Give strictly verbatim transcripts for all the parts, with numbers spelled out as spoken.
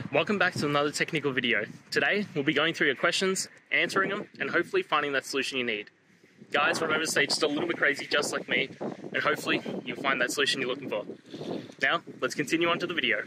Welcome back to another technical video. Today, we'll be going through your questions, answering them, and hopefully finding that solution you need. Guys, remember to stay just a little bit crazy just like me, and hopefully you'll find that solution you're looking for. Now, let's continue on to the video.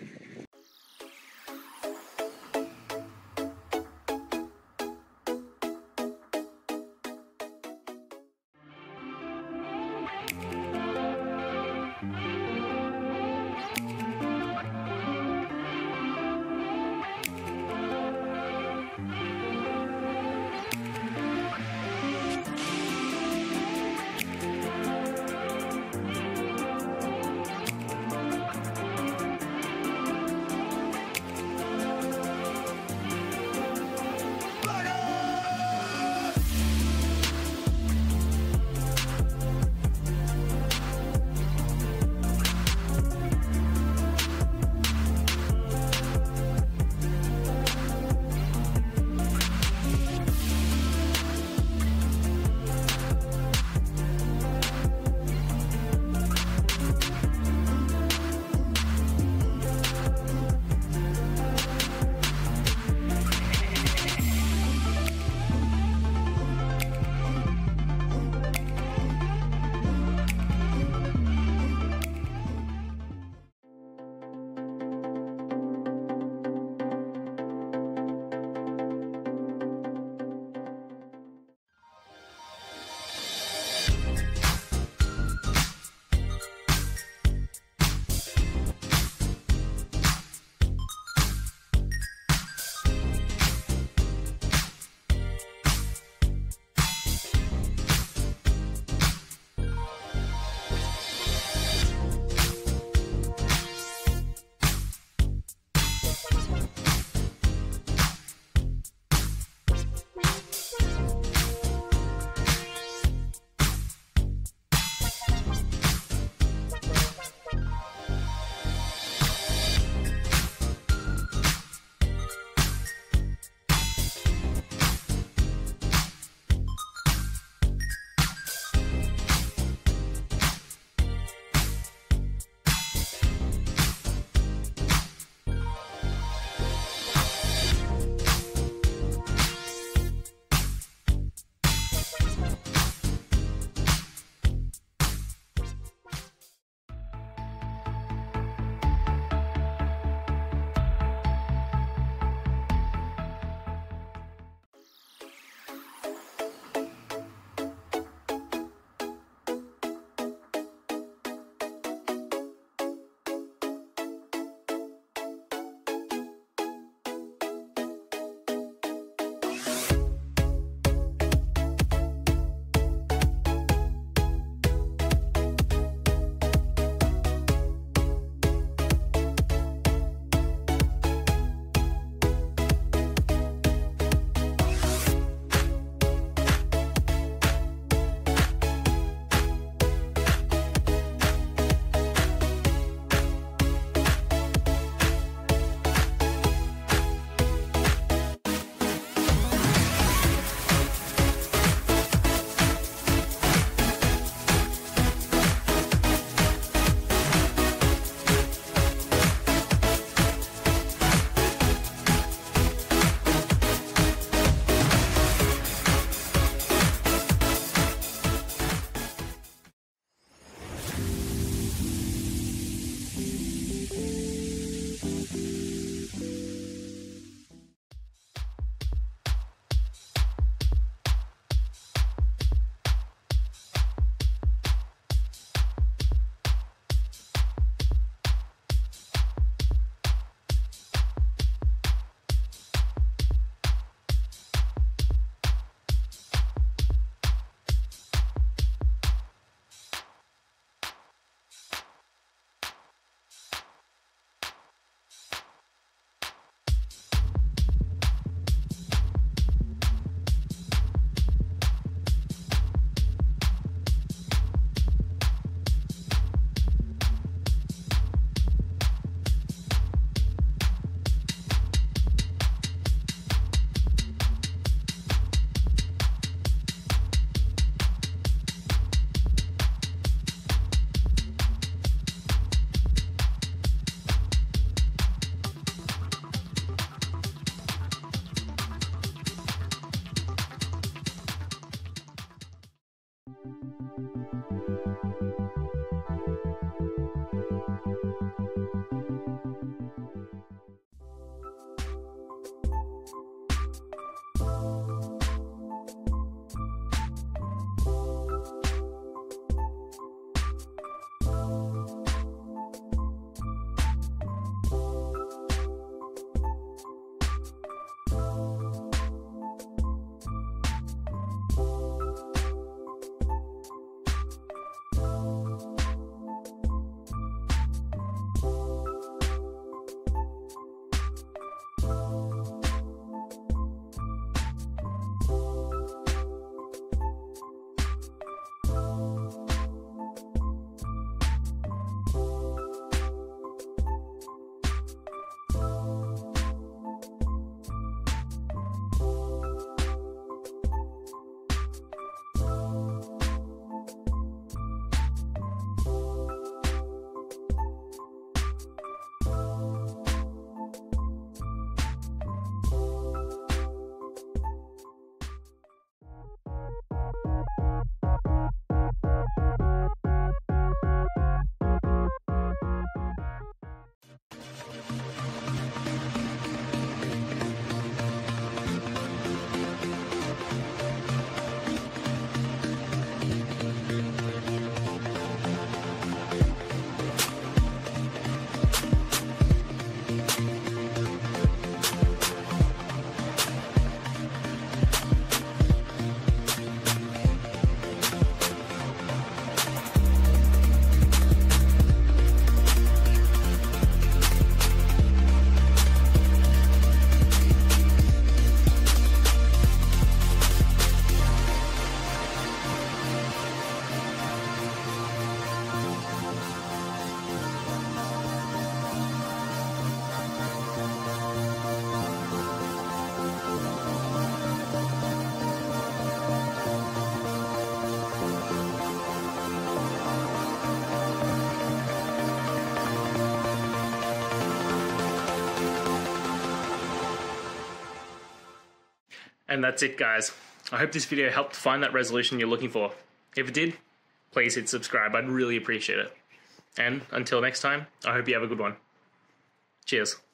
And that's it, guys. I hope this video helped find that resolution you're looking for. If it did, please hit subscribe. I'd really appreciate it. And until next time, I hope you have a good one. Cheers.